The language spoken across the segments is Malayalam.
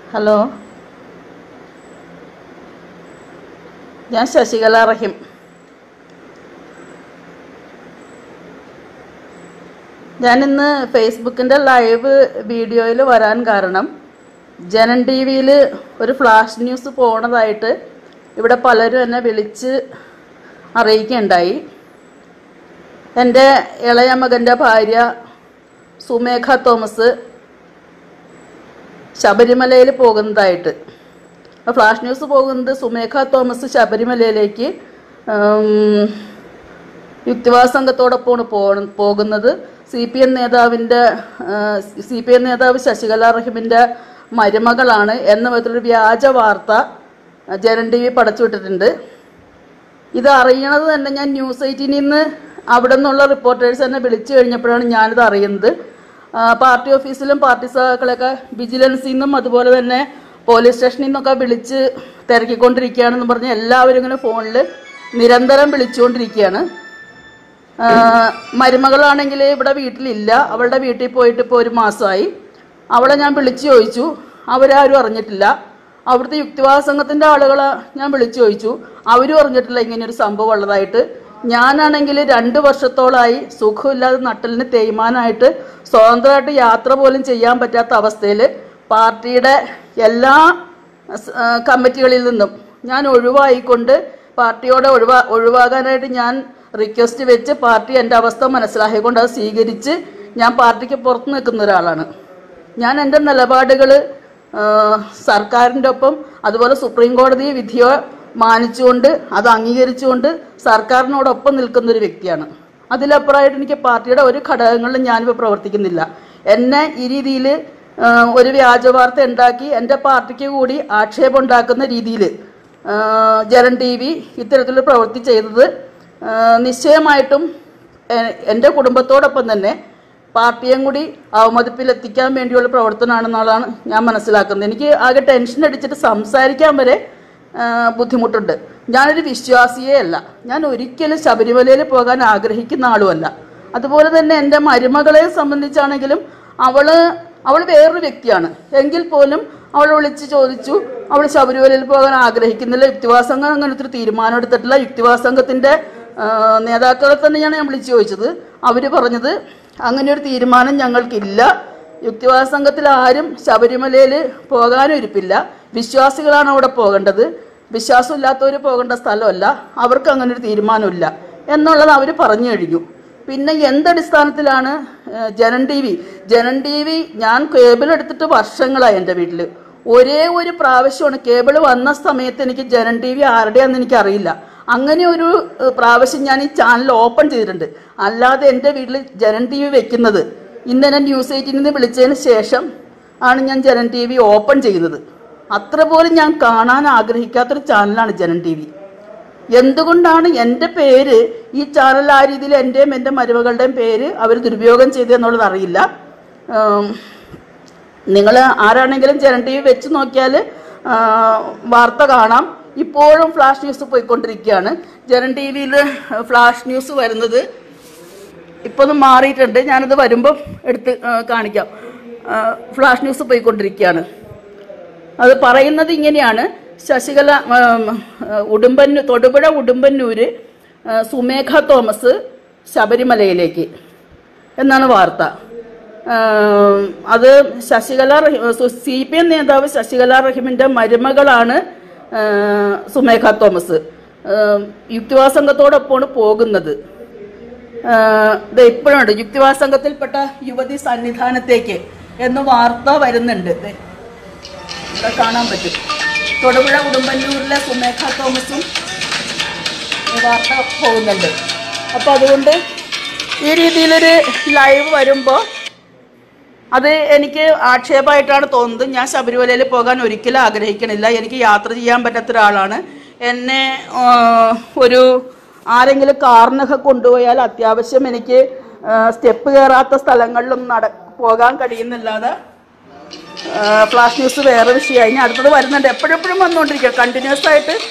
ഹലോ, ഞാൻ ശശികല റഹീം. ഞാനിന്ന് ഫേസ്ബുക്കിൻ്റെ ലൈവ് വീഡിയോയിൽ വരാൻ കാരണം ജനൻ ടി വിയിൽ ഒരു ഫ്ലാഷ് ന്യൂസ് പോണതായിട്ട് ഇവിടെ പലരും എന്നെ വിളിച്ച് അറിയിക്കുകയുണ്ടായി. എൻ്റെ ഇളയ മകൻ്റെ ഭാര്യ സുമേഖ തോമസ് ശബരിമലയിൽ പോകുന്നതായിട്ട്. ഫ്ലാഷ് ന്യൂസ് പോകുന്നത് സുമേഖ തോമസ് ശബരിമലയിലേക്ക് യുക്തിവാദ സംഘത്തോടൊപ്പമാണ് പോകുന്നത്. സി പി എം നേതാവ് ശശികല റഹീമിൻ്റെ മരുമകളാണ് എന്ന വിധത്തിലൊരു വ്യാജ വാർത്ത ജനൻ ടി വി പടച്ചുവിട്ടിട്ടുണ്ട്. ഇത് അറിയണത് തന്നെ ഞാൻ ന്യൂസ് 18 നിന്ന് അവിടെ നിന്നുള്ള റിപ്പോർട്ടേഴ്സ് എന്നെ വിളിച്ചു കഴിഞ്ഞപ്പോഴാണ് ഞാനിത് അറിയുന്നത്. പാർട്ടി ഓഫീസിലും പാർട്ടി സഹാക്കളൊക്കെ വിജിലൻസിൽ നിന്നും അതുപോലെ തന്നെ പോലീസ് സ്റ്റേഷനിൽ നിന്നൊക്കെ വിളിച്ച് തിരക്കിക്കൊണ്ടിരിക്കുകയാണെന്ന് പറഞ്ഞ് എല്ലാവരും ഇങ്ങനെ ഫോണിൽ നിരന്തരം വിളിച്ചുകൊണ്ടിരിക്കുകയാണ്. മരുമകളാണെങ്കിൽ ഇവിടെ വീട്ടിലില്ല, അവളുടെ വീട്ടിൽ പോയിട്ട് ഇപ്പോൾ 1 മാസമായി. അവളെ ഞാൻ വിളിച്ചു ചോദിച്ചു, അവരാരും അറിഞ്ഞിട്ടില്ല. അവിടുത്തെ യുക്തിവാദ സംഘത്തിൻ്റെ ആളുകളെ ഞാൻ വിളിച്ചു ചോദിച്ചു, അവരും അറിഞ്ഞിട്ടില്ല ഇങ്ങനെയൊരു സംഭവം ഉള്ളതായിട്ട്. ഞാനാണെങ്കിൽ 2 വർഷത്തോളമായി സുഖമില്ലാതെ നട്ടലിന് തേയ്മാനായിട്ട് സ്വതന്ത്രമായിട്ട് യാത്ര പോലും ചെയ്യാൻ പറ്റാത്ത അവസ്ഥയിൽ പാർട്ടിയുടെ എല്ലാ കമ്മിറ്റികളിൽ നിന്നും ഞാൻ ഒഴിവായിക്കൊണ്ട് പാർട്ടിയോടെ ഒഴിവാകാനായിട്ട് ഞാൻ റിക്വസ്റ്റ് വെച്ച് പാർട്ടി എൻ്റെ അവസ്ഥ മനസ്സിലാക്കിക്കൊണ്ട് അത് സ്വീകരിച്ച് ഞാൻ പാർട്ടിക്ക് പുറത്ത് നിൽക്കുന്ന ഒരാളാണ്. ഞാൻ എൻ്റെ നിലപാടുകൾ സർക്കാരിൻ്റെ ഒപ്പം അതുപോലെ സുപ്രീം കോടതി വിധിയോ മാനിച്ചുകൊണ്ട് അത് അംഗീകരിച്ചുകൊണ്ട് സർക്കാരിനോടൊപ്പം നിൽക്കുന്നൊരു വ്യക്തിയാണ്. അതിലപ്പുറമായിട്ട് എനിക്ക് പാർട്ടിയുടെ ഒരു ഘടകങ്ങളിലും ഞാനിപ്പോൾ പ്രവർത്തിക്കുന്നില്ല. എന്നെ ഈ രീതിയിൽ ഒരു വ്യാജ വാർത്ത ഉണ്ടാക്കി എൻ്റെ പാർട്ടിക്ക് കൂടി ആക്ഷേപം ഉണ്ടാക്കുന്ന രീതിയിൽ ജനൻ ടി വി ഇത്തരത്തിലൊരു പ്രവൃത്തി ചെയ്തത് നിശ്ചയമായിട്ടും എൻ്റെ കുടുംബത്തോടൊപ്പം തന്നെ പാർട്ടിയും കൂടി അവമതിപ്പിലെത്തിക്കാൻ വേണ്ടിയുള്ള പ്രവർത്തനമാണെന്നുള്ളതാണ് ഞാൻ മനസ്സിലാക്കുന്നത്. എനിക്ക് ആകെ ടെൻഷൻ അടിച്ചിട്ട് സംസാരിക്കാൻ വരെ ബുദ്ധിമുട്ടുണ്ട്. ഞാനൊരു വിശ്വാസിയേ അല്ല, ഞാൻ ഒരിക്കലും ശബരിമലയിൽ പോകാൻ ആഗ്രഹിക്കുന്ന ആളുമല്ല. അതുപോലെ തന്നെ എൻ്റെ മരുമകളെ സംബന്ധിച്ചാണെങ്കിലും അവൾ വേറൊരു വ്യക്തിയാണ്. എങ്കിൽ പോലും അവളെ വിളിച്ച് ചോദിച്ചു, അവൾ ശബരിമലയിൽ പോകാൻ ആഗ്രഹിക്കുന്നില്ല. യുക്തിവാദ സംഘം അങ്ങനത്തെ ഒരു തീരുമാനം എടുത്തിട്ടില്ല. യുക്തിവാദ സംഘത്തിൻ്റെ നേതാക്കളെ തന്നെയാണ് ഞാൻ വിളിച്ചു ചോദിച്ചത്. അവർ പറഞ്ഞത് അങ്ങനെയൊരു തീരുമാനം ഞങ്ങൾക്കില്ല. യുക്തിവാദ സംഘത്തിൽ ആരും ശബരിമലയിൽ പോകാനും ഇരിപ്പില്ല. വിശ്വാസികളാണ് അവിടെ പോകേണ്ടത്, വിശ്വാസമില്ലാത്തവർ പോകേണ്ട സ്ഥലമല്ല, അവർക്ക് അങ്ങനെ ഒരു തീരുമാനമില്ല എന്നുള്ളത് അവർ പറഞ്ഞു കഴിഞ്ഞു. പിന്നെ എന്തടിസ്ഥാനത്തിലാണ് ജനൻ ടി വി ഞാൻ കേബിൾ എടുത്തിട്ട് വർഷങ്ങളായി. എൻ്റെ വീട്ടിൽ ഒരേ ഒരു പ്രാവശ്യമാണ് കേബിൾ വന്ന സമയത്ത് എനിക്ക് ജനൻ ടി വി ആരുടെയാണെന്ന് എനിക്കറിയില്ല. അങ്ങനെ ഒരു പ്രാവശ്യം ഞാൻ ഈ ചാനൽ ഓപ്പൺ ചെയ്തിട്ടുണ്ട്. അല്ലാതെ എൻ്റെ വീട്ടിൽ ജനൻ ടി വി വെക്കുന്നത് ഇന്നലെ ന്യൂസ് 18 നിന്ന് വിളിച്ചതിന് ശേഷം ആണ് ഞാൻ ജനൻ ടി വി ഓപ്പൺ ചെയ്യുന്നത്. അത്ര പോലും ഞാൻ കാണാൻ ആഗ്രഹിക്കാത്തൊരു ചാനലാണ് ജനൻ ടി വി. എന്തുകൊണ്ടാണ് എൻ്റെ പേര് ഈ ചാനൽ ആ രീതിയിൽ എൻ്റെയും എൻ്റെ മരുമകളുടെയും പേര് അവർ ദുരുപയോഗം ചെയ്തതെന്നുള്ളത് അറിയില്ല. നിങ്ങൾ ആരാണെങ്കിലും ജനൻ ടി വി വെച്ച് നോക്കിയാൽ വാർത്ത കാണാം. ഇപ്പോഴും ഫ്ലാഷ് ന്യൂസ് പോയിക്കൊണ്ടിരിക്കുകയാണ്. ജനൻ ടി വിയിൽ ഫ്ലാഷ് ന്യൂസ് വരുന്നത് ഇപ്പോൾ ഒന്ന് മാറിയിട്ടുണ്ട്. ഞാനത് വരുമ്പോൾ എടുത്ത് കാണിക്കാം. ഫ്ലാഷ് ന്യൂസ് പോയിക്കൊണ്ടിരിക്കുകയാണ്. അത് പറയുന്നത് ഇങ്ങനെയാണ്: ശശികല തൊടുപുഴ ഉടുമ്പന്നൂര് സുമേഖ തോമസ് ശബരിമലയിലേക്ക് എന്നാണ് വാർത്ത. അത് CPM നേതാവ് ശശികല റഹീമിൻ്റെ മരുമകളാണ് സുമേഖ തോമസ്. യുക്തിവാദ സംഘത്തോടൊപ്പമാണ് പോകുന്നത്. ഇത് ഇപ്പോഴുണ്ട്, യുക്തിവാദ സംഘത്തിൽപ്പെട്ട യുവതി സന്നിധാനത്തേക്ക് എന്ന് വാർത്ത വരുന്നുണ്ട്. ഇവിടെ കാണാൻ പറ്റും. തൊടുപുഴ ഉടുമ്പന്നൂരിലെ സുമേഖ തോമസും വാർത്ത പോകുന്നുണ്ട്. അപ്പോൾ അതുകൊണ്ട് ഈ രീതിയിലൊരു ലൈവ് വരുമ്പോൾ അത് എനിക്ക് ആക്ഷേപമായിട്ടാണ് തോന്നുന്നത്. ഞാൻ ശബരിമലയിൽ പോകാൻ ഒരിക്കലും ആഗ്രഹിക്കണില്ല. എനിക്ക് യാത്ര ചെയ്യാൻ പറ്റാത്ത ഒരാളാണ്. എന്നെ ആരെങ്കിലും കാറിനൊക്കെ കൊണ്ടുപോയാൽ അത്യാവശ്യം എനിക്ക് സ്റ്റെപ്പ് കയറാത്ത സ്ഥലങ്ങളിലും പോകാൻ കഴിയുന്നില്ലാതെ ഫ്ലാഷ് ന്യൂസ് വേറെ വിഷയമായി. ഇനി അടുത്തത് വരുന്നുണ്ട്, എപ്പോഴെപ്പോഴും വന്നുകൊണ്ടിരിക്കുക,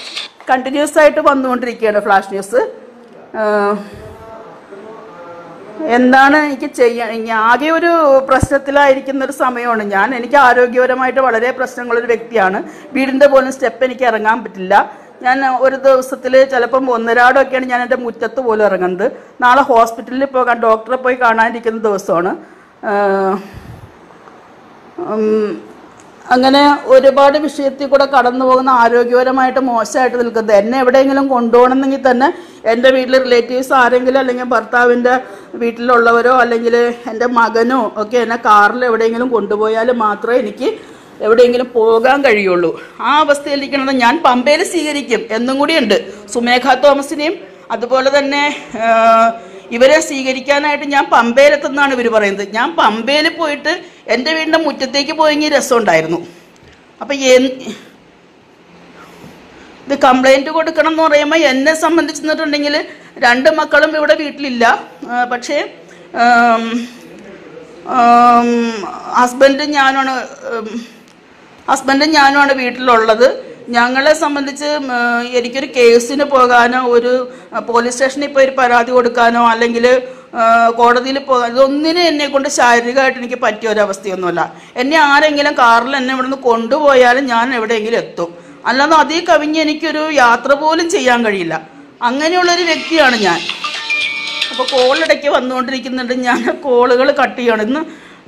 കണ്ടിന്യൂസ് ആയിട്ട് വന്നുകൊണ്ടിരിക്കുകയാണ് ഫ്ലാഷ് ന്യൂസ്. എന്താണ് എനിക്ക് ചെയ്യാൻ? ആകെ ഒരു പ്രശ്നത്തിലായിരിക്കുന്ന ഒരു സമയമാണ് ഞാൻ. എനിക്ക് ആരോഗ്യപരമായിട്ട് വളരെ പ്രശ്നങ്ങളൊരു വ്യക്തിയാണ്. വീടിൻ്റെ പോലും സ്റ്റെപ്പ് എനിക്ക് ഇറങ്ങാൻ പറ്റില്ല. ഞാൻ ഒരു ദിവസത്തിൽ ചിലപ്പം 1:30 ഞാൻ എൻ്റെ മുറ്റത്ത് പോലും ഇറങ്ങുന്നത്. നാളെ ഹോസ്പിറ്റലിൽ പോകാൻ, ഡോക്ടറെ പോയി കാണാനിരിക്കുന്ന ദിവസമാണ്. അങ്ങനെ ഒരുപാട് വിഷയത്തിൽ കൂടെ കടന്നു പോകുന്ന, ആരോഗ്യപരമായിട്ട് മോശമായിട്ട് നിൽക്കുന്നത്. എന്നെ എവിടെയെങ്കിലും കൊണ്ടുപോകണമെങ്കിൽ തന്നെ എൻ്റെ വീട്ടിൽ റിലേറ്റീവ്സ് ആരെങ്കിലും, അല്ലെങ്കിൽ ഭർത്താവിൻ്റെ വീട്ടിലുള്ളവരോ അല്ലെങ്കിൽ എൻ്റെ മകനോ ഒക്കെ എന്നെ കാറിൽ എവിടെയെങ്കിലും കൊണ്ടുപോയാൽ മാത്രമേ എനിക്ക് എവിടെയെങ്കിലും പോകാൻ കഴിയുള്ളൂ. ആ അവസ്ഥയിലിരിക്കുന്നത്. ഞാൻ പമ്പയിൽ സ്വീകരിക്കും എന്നും കൂടിയുണ്ട്. സുമേഖ തോമസിനെയും അതുപോലെ തന്നെ ഇവരെ സ്വീകരിക്കാനായിട്ട് ഞാൻ പമ്പയിലെത്തുന്നതാണ് ഇവർ പറയുന്നത്. ഞാൻ പമ്പയിൽ പോയിട്ട് എൻ്റെ വീടിൻ്റെ മുറ്റത്തേക്ക് പോയെങ്കിൽ രസമുണ്ടായിരുന്നു. അപ്പം ഇത് കംപ്ലൈൻറ്റ് കൊടുക്കണം എന്ന് പറയുമ്പോൾ എന്നെ സംബന്ധിച്ചിട്ടുണ്ടെങ്കിൽ 2 മക്കളും ഇവിടെ വീട്ടിലില്ല. പക്ഷേ ഹസ്ബൻഡും ഞാനുമാണ് വീട്ടിലുള്ളത്. ഞങ്ങളെ സംബന്ധിച്ച് എനിക്കൊരു കേസിന് പോകാനോ, ഒരു പോലീസ് സ്റ്റേഷനിൽ പോയി ഒരു പരാതി കൊടുക്കാനോ, അല്ലെങ്കിൽ കോടതിയിൽ പോകാൻ, ഇതൊന്നിനും എന്നെ കൊണ്ട് ശാരീരികമായിട്ട് എനിക്ക് പറ്റിയ ഒരവസ്ഥയൊന്നുമല്ല. എന്നെ ആരെങ്കിലും കാറിൽ എന്നെ ഇവിടുന്ന് കൊണ്ടുപോയാലും ഞാൻ എവിടെയെങ്കിലും എത്തും. അല്ലാതെ അതിൽ കവിഞ്ഞ് എനിക്കൊരു യാത്ര പോലും ചെയ്യാൻ കഴിയില്ല. അങ്ങനെയുള്ളൊരു വ്യക്തിയാണ് ഞാൻ. അപ്പോൾ കോളിടയ്ക്ക് വന്നുകൊണ്ടിരിക്കുന്നുണ്ട്. ഞാൻ കോളുകൾ കട്ട് ചെയ്യണം.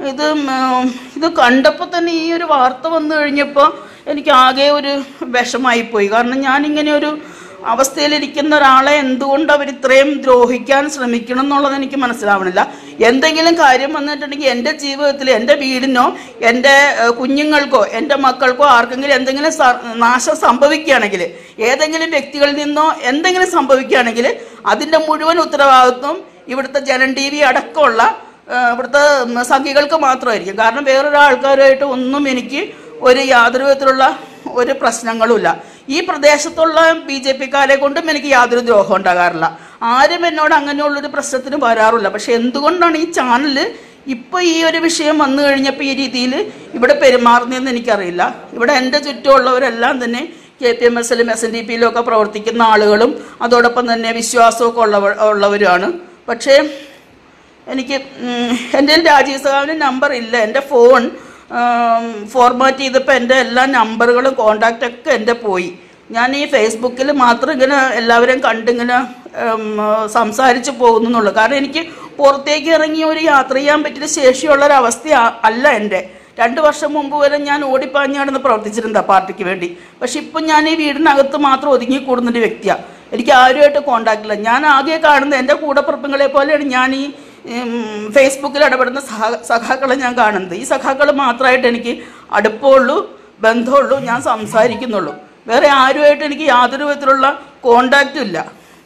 ഇത് കണ്ടപ്പോൾ തന്നെ ഈ ഒരു വാർത്ത വന്നു കഴിഞ്ഞപ്പോൾ എനിക്ക് ആകെ ഒരു വിഷമായിപ്പോയി. കാരണം ഞാനിങ്ങനെ ഒരു അവസ്ഥയിലിരിക്കുന്ന ഒരാളെ എന്തുകൊണ്ട് അവർ ഇത്രയും ദ്രോഹിക്കാൻ ശ്രമിക്കണം എന്നുള്ളത് എനിക്ക് മനസ്സിലാവണില്ല. എന്തെങ്കിലും കാര്യം വന്നിട്ടുണ്ടെങ്കിൽ എൻ്റെ ജീവിതത്തിൽ, എൻ്റെ വീടിനോ, എൻ്റെ കുഞ്ഞുങ്ങൾക്കോ, എൻ്റെ മക്കൾക്കോ ആർക്കെങ്കിലും എന്തെങ്കിലും നാശം സംഭവിക്കുകയാണെങ്കിൽ, ഏതെങ്കിലും വ്യക്തികളിൽ നിന്നോ എന്തെങ്കിലും സംഭവിക്കുകയാണെങ്കിൽ അതിൻ്റെ മുഴുവൻ ഉത്തരവാദിത്വം ഇവിടുത്തെ ജനം TV അടക്കമുള്ള ഇവിടുത്തെ സംഘികൾക്ക് മാത്രമായിരിക്കും. കാരണം വേറൊരാൾക്കാരുമായിട്ട് ഒന്നും എനിക്ക് യാതൊരു വിധത്തിലുള്ള ഒരു പ്രശ്നങ്ങളുമില്ല. ഈ പ്രദേശത്തുള്ള BJP-ക്കാരെ കൊണ്ടും എനിക്ക് യാതൊരു ദ്രോഹം ഉണ്ടാകാറില്ല. ആരും എന്നോട് അങ്ങനെയുള്ളൊരു പ്രശ്നത്തിന് വരാറില്ല. പക്ഷെ എന്തുകൊണ്ടാണ് ഈ ചാനൽ ഇപ്പോൾ ഈ ഒരു വിഷയം വന്നു കഴിഞ്ഞപ്പോൾ ഈ രീതിയിൽ ഇവിടെ പെരുമാറുന്നതെന്ന് എനിക്കറിയില്ല. ഇവിടെ എൻ്റെ ചുറ്റുമുള്ളവരെല്ലാം തന്നെ KPMS-ലും SNDP-ലും ഒക്കെ പ്രവർത്തിക്കുന്ന ആളുകളും അതോടൊപ്പം തന്നെ വിശ്വാസമൊക്കെ ഉള്ളവരുമാണ്. പക്ഷേ എനിക്ക് എൻ്റെ രാജീവ് സഖാവിൻ്റെ നമ്പർ ഇല്ല. എൻ്റെ ഫോൺ ഫോർമാറ്റ് ചെയ്തപ്പോൾ എൻ്റെ എല്ലാ നമ്പറുകളും കോണ്ടാക്റ്റൊക്കെ എൻ്റെ പോയി. ഞാൻ ഈ ഫേസ്ബുക്കിൽ മാത്രം ഇങ്ങനെ എല്ലാവരെയും കണ്ടിങ്ങനെ സംസാരിച്ച് പോകുന്നുള്ളൂ. കാരണം എനിക്ക് പുറത്തേക്ക് ഇറങ്ങി ഒരു യാത്ര ചെയ്യാൻ പറ്റിയ ശേഷിയുള്ളൊരവസ്ഥ അല്ല എൻ്റെ. 2 വർഷം മുമ്പ് വരെ ഞാൻ ഓടിപ്പാഞ്ഞാണെന്ന് പ്രവർത്തിച്ചിരുന്ന പാർട്ടിക്ക് വേണ്ടി. പക്ഷെ ഇപ്പം ഞാൻ ഈ വീടിനകത്ത് മാത്രം ഒതുങ്ങിക്കൂടുന്നൊരു വ്യക്തിയാണ്. എനിക്ക് ആരുമായിട്ട് കോണ്ടാക്റ്റില്ല. ഞാൻ ആകെ കാണുന്നത് എൻ്റെ കൂടപ്പിറപ്പുകളെ പോലെയാണ് ഞാൻ ഈ ഫേസ്ബുക്കിൽ ഇടപെടുന്ന സഖാക്കളെ ഞാൻ കാണുന്നത്. ഈ സഖാക്കൾ മാത്രമായിട്ട് എനിക്ക് അടുപ്പമുള്ളൂ, ബന്ധമുള്ളൂ, ഞാൻ സംസാരിക്കുന്നുള്ളൂ. വേറെ ആരുമായിട്ട് എനിക്ക് യാതൊരു വിധത്തിലുള്ള കോണ്ടാക്റ്റും ഇല്ല.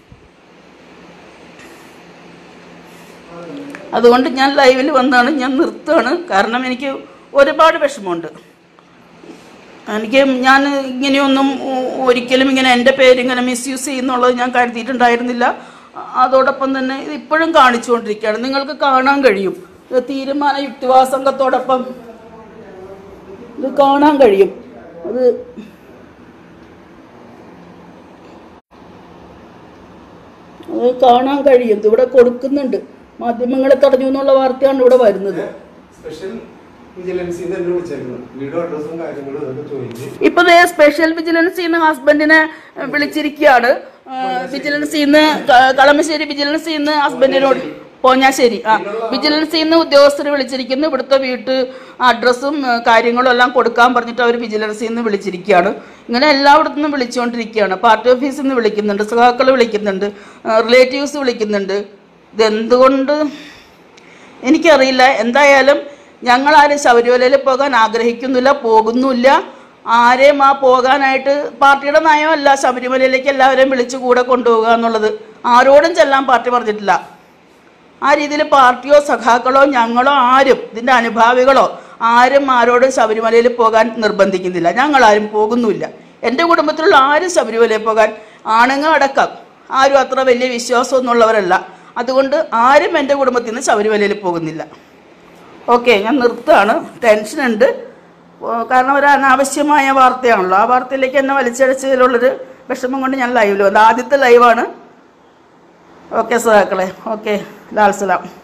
അതുകൊണ്ട് ഞാൻ ലൈവിൽ വന്നാണ്, ഞാൻ നിർത്തുകയാണ്. കാരണം എനിക്ക് ഒരുപാട് വിഷമമുണ്ട്. ഞാൻ ഇങ്ങനെയൊന്നും ഒരിക്കലും ഇങ്ങനെ എൻ്റെ പേരിങ്ങനെ മിസ്യൂസ് ചെയ്യുന്നുള്ളത് ഞാൻ കരുതിയിട്ടുണ്ടായിരുന്നില്ല. അതോടൊപ്പം തന്നെ ഇത് ഇപ്പോഴും കാണിച്ചുകൊണ്ടിരിക്കുകയാണ്. നിങ്ങൾക്ക് കാണാൻ കഴിയും. തീരുമാന യുക്തിവാദസംഘത്തോടൊപ്പം ഇത് കാണാൻ കഴിയും. അത് കാണാൻ കഴിയും. ഇവിടെ കൊടുക്കുന്നുണ്ട്. മാധ്യമങ്ങളെ തടഞ്ഞു എന്നുള്ള വാർത്തയാണ് ഇവിടെ വരുന്നത്. ഇപ്പൊ സ്പെഷ്യൽ വിജിലൻസിൽ നിന്ന് ഹസ്ബൻഡിനെ വിളിച്ചിരിക്കുകയാണ്. വിജിലൻസിൽ നിന്ന് കളമശ്ശേരി വിജിലൻസിൽ നിന്ന് ഹസ്ബൻഡിനോട് പോഞ്ഞാശ്ശേരി വിജിലൻസിൽ നിന്ന് ഉദ്യോഗസ്ഥർ വിളിച്ചിരിക്കുന്നു. ഇവിടുത്തെ വീട്ട് അഡ്രസ്സും കാര്യങ്ങളും എല്ലാം കൊടുക്കാൻ പറഞ്ഞിട്ട് അവർ വിജിലൻസിൽ നിന്ന് വിളിച്ചിരിക്കുകയാണ്. ഇങ്ങനെ എല്ലായിടത്തു നിന്നും വിളിച്ചുകൊണ്ടിരിക്കുകയാണ്. പാർട്ടി ഓഫീസിൽ നിന്ന് വിളിക്കുന്നുണ്ട്, സഖാക്കൾ വിളിക്കുന്നുണ്ട്, റിലേറ്റീവ്സ് വിളിക്കുന്നുണ്ട്. ഇതെന്തുകൊണ്ട് എനിക്കറിയില്ല. എന്തായാലും ഞങ്ങളാരും ശബരിമലയിൽ പോകാൻ ആഗ്രഹിക്കുന്നില്ല, പോകുന്നില്ല. ആരെയും പോകാനായിട്ട് പാർട്ടിയുടെ നയമല്ല ശബരിമലയിലേക്ക് എല്ലാവരെയും വിളിച്ച് കൂടെ കൊണ്ടുപോകുക എന്നുള്ളത്. ആരോടും ചെല്ലാൻ പാർട്ടി പറഞ്ഞിട്ടില്ല. ആ രീതിയിൽ പാർട്ടിയോ സഖാക്കളോ ഞങ്ങളോ ആരും ഇതിൻ്റെ അനുഭാവികളോ ആരും ആരോടും ശബരിമലയിൽ പോകാൻ നിർബന്ധിക്കുന്നില്ല. ഞങ്ങളാരും പോകുന്നുമില്ല. എൻ്റെ കുടുംബത്തിലുള്ള ആരും ശബരിമലയിൽ പോകാൻ, ആണുങ്ങൾ അടക്കം, ആരും അത്ര വലിയ വിശ്വാസമൊന്നുമുള്ളവരല്ല. അതുകൊണ്ട് ആരും എൻ്റെ കുടുംബത്തിൽ നിന്ന് ശബരിമലയിൽ പോകുന്നില്ല. ഓക്കെ, ഞാൻ നിർത്തുകയാണ്. ടെൻഷനുണ്ട്. കാരണം ഒരു അനാവശ്യമായ വാർത്തയാണല്ലോ. ആ വാർത്തയിലേക്ക് എന്നെ വലിച്ചടിച്ചതിലുള്ളൊരു വിഷമം കൊണ്ട് ഞാൻ ലൈവിൽ വന്നു. ആദ്യത്തെ ലൈവാണ്. ഓക്കെ സഹാക്കളെ. ഓക്കെ, ലാൽ സലാം.